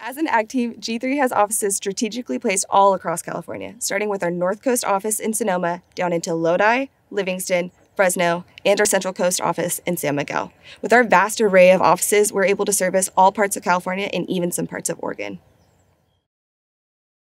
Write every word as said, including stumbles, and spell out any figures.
As an ag team, G three has offices strategically placed all across California, starting with our North Coast office in Sonoma, down into Lodi, Livingston, Fresno, and our Central Coast office in San Miguel. With our vast array of offices, we're able to service all parts of California and even some parts of Oregon.